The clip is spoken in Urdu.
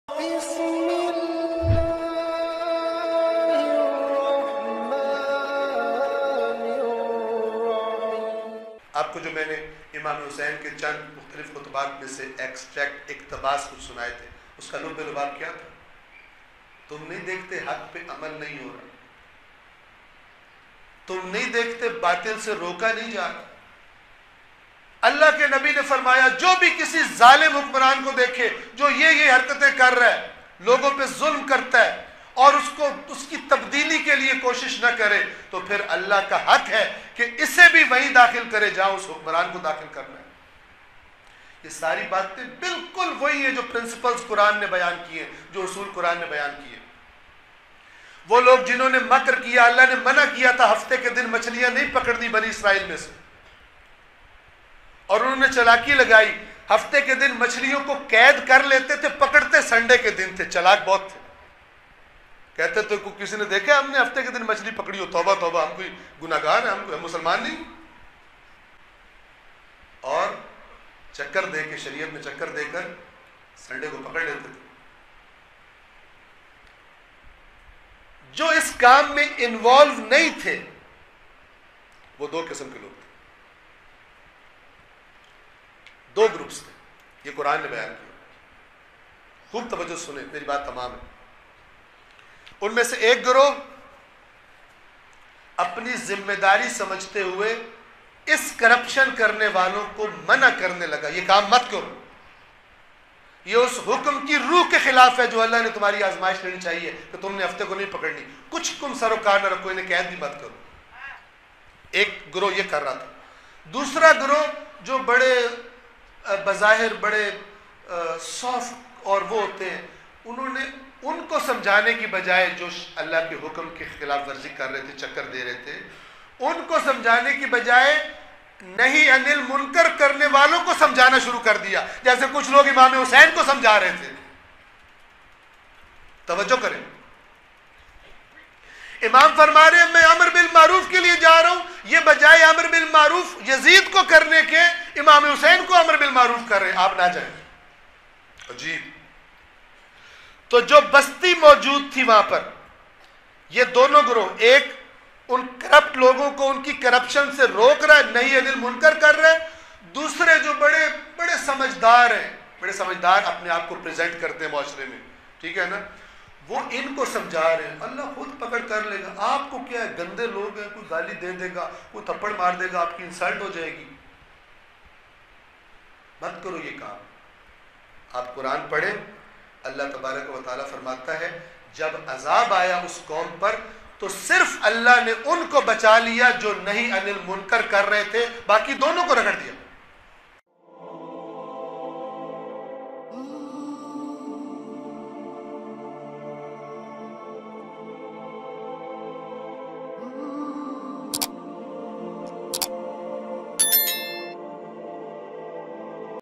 آپ کو جو میں نے امام حسین کے چند مختلف خطبات میں سے ایکسٹریکٹ اقتباس کچھ سنائے تھے، اس کا لب لباب کیا تھا؟ تم نہیں دیکھتے حق پہ عمل نہیں ہو رہا، تم نہیں دیکھتے باطل سے روکا نہیں جا رہا۔ اللہ کے نبی نے فرمایا جو بھی کسی ظالم حکمران کو دیکھے جو یہ حرکتیں کر رہا ہے، لوگوں پہ ظلم کرتا ہے اور اس کی تبدیلی کے لیے کوشش نہ کرے، تو پھر اللہ کا حق ہے کہ اسے بھی وہیں داخل کرے جہاں اس حکمران کو داخل کرنا ہے۔ یہ ساری باتیں بالکل وہی ہیں جو پرنسپلز قرآن نے بیان کیے، جو اصول قرآن نے بیان کیے۔ وہ لوگ جنہوں نے مکر کیا، اللہ نے منع کیا تھا ہفتے کے دن مچھلیاں نہیں پکڑنی بنی اسرائیل میں سے، اور انہوں نے چلاکی لگائی، ہفتے کے دن مچھلیوں کو قید کر لیتے تھے، پکڑتے سنڈے کے دن تھے، چلاک بہت تھے۔ کہتے تو کسی نے دیکھا ہم نے ہفتے کے دن مچھلی پکڑی ہو، توبہ توبہ، ہم کوئی گناہگار ہیں، ہم مسلمان نہیں۔ اور چکر دے کے، شریعت میں چکر دے کر سنڈے کو پکڑ لیتے تھے۔ جو اس کام میں انوالو نہیں تھے وہ دو قسم کے لوگ تھے، دو گروپس تھے، یہ قرآن نے بیان کیا۔ خوب توجہ سنیں، میری بات تمام ہے۔ ان میں سے ایک گروہ اپنی ذمہ داری سمجھتے ہوئے اس کرپشن کرنے والوں کو منع کرنے لگا، یہ کام مت کرو، یہ اس حکم کی روح کے خلاف ہے جو اللہ نے تمہاری آزمائش لینی چاہیے کہ تم نے ہفتے کو نہیں پکڑنی، کچھ تم سروکار نہ رکھو، انہیں قید بھی مت کرو۔ ایک گروہ یہ کر رہا تھا۔ دوسرا گروہ جو بڑے بظاہر بڑے سافٹ اور وہ ہوتے ہیں، انہوں نے ان کو سمجھانے کی بجائے جو اللہ کے حکم کی خلاف ورزی کر رہے تھے، چکر دے رہے تھے، ان کو سمجھانے کی بجائے نہیں انل منکر کرنے والوں کو سمجھانا شروع کر دیا، جیسے کچھ لوگ امام حسین کو سمجھا رہے تھے۔ توجہ کریں، امام فرما رہے ہیں میں امر بالمعروف کے لیے جا رہا ہوں، یہ بجائے امر بالمعروف یزید کو کرنے کے امام حسین کو امر بالمعروف کر رہے ہیں، آپ نہ جائیں۔ عجیب۔ تو جو بستی موجود تھی وہاں پر، یہ دونوں گروہ، ایک ان کرپٹ لوگوں کو ان کی کرپشن سے روک رہا ہے، نہیں انل منکر کر رہا ہے، دوسرے جو بڑے بڑے سمجھدار ہیں، بڑے سمجھدار اپنے آپ کو پریزنٹ کرتے ہیں معاشرے میں، ٹھیک ہے نا، وہ ان کو سمجھا رہے ہیں اللہ خود پکڑ کر لے گا، آپ کو کیا ہے، گندے لوگ ہیں، کوئی گالی دے دے گا، کوئی تھپڑ مار دے گا، آپ کی انسلٹ ہو جائے گی، مت کرو یہ کام۔ آپ قرآن پڑھیں، اللہ تبارک و تعالیٰ فرماتا ہے جب عذاب آیا اس قوم پر تو صرف اللہ نے ان کو بچا لیا جو نہیں انل منکر کر رہے تھے، باقی دونوں کو رگڑ دیا۔